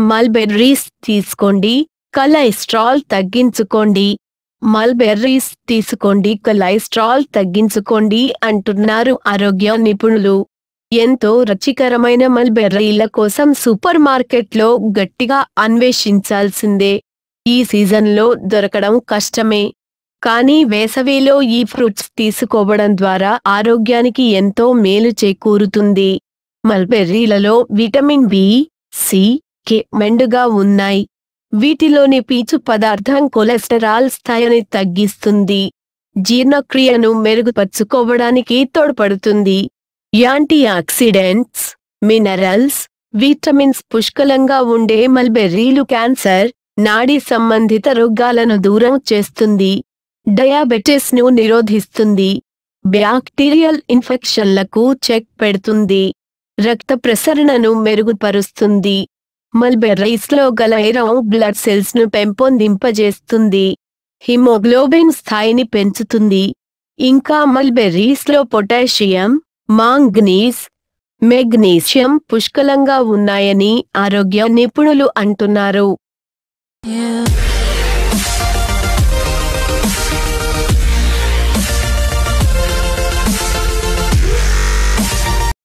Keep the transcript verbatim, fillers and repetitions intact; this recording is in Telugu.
మల్బెర్రీస్ తీసుకోండి, కొలెస్ట్రాల్ తగ్గించుకోండి. మల్బెర్రీస్ తీసుకోండి, కొలెస్ట్రాల్ తగ్గించుకోండి అంటున్నారు ఆరోగ్య నిపుణులు. ఎంతో రుచికరమైన మల్బెర్రీల కోసం సూపర్ మార్కెట్లో గట్టిగా అన్వేషించాల్సిందే. ఈ సీజన్లో దొరకడం కష్టమే. కానీ వేసవిలో ఈ ఫ్రూట్స్ తీసుకోవడం ద్వారా ఆరోగ్యానికి ఎంతో మేలు చేకూరుతుంది. మల్బెర్రీలలో విటమిన్ బి, సి, కే మెండుగా ఉన్నాయి. వీటిలోని పీచు పదార్థం కొలెస్టరాల్ స్థాయిని తగ్గిస్తుంది, జీర్ణక్రియను మెరుగుపరుచుకోవడానికి తోడ్పడుతుంది. యాంటీ ఆక్సిడెంట్స్, మినరల్స్, విటమిన్స్ పుష్కలంగా ఉండే మల్బెర్రీలు క్యాన్సర్, నాడీ సంబంధిత రోగాలను దూరం చేస్తుంది, డయాబెటిస్ ను నిరోధిస్తుంది, బ్యాక్టీరియల్ ఇన్ఫెక్షన్లకు చెక్ పెడుతుంది, రక్త ప్రసరణను మెరుగుపరుస్తుంది. మల్బెర్రీస్ లో గల ఐరన్ బ్లడ్ సెల్స్ ను పెంపొందింపజేస్తుంది, హిమోగ్లోబిన్ స్థాయిని పెంచుతుంది. ఇంకా మల్బెర్రీస్ లో పొటాషియం, మాంగనీస్, మెగ్నీషియం పుష్కలంగా ఉన్నాయని ఆరోగ్య నిపుణులు అంటున్నారు.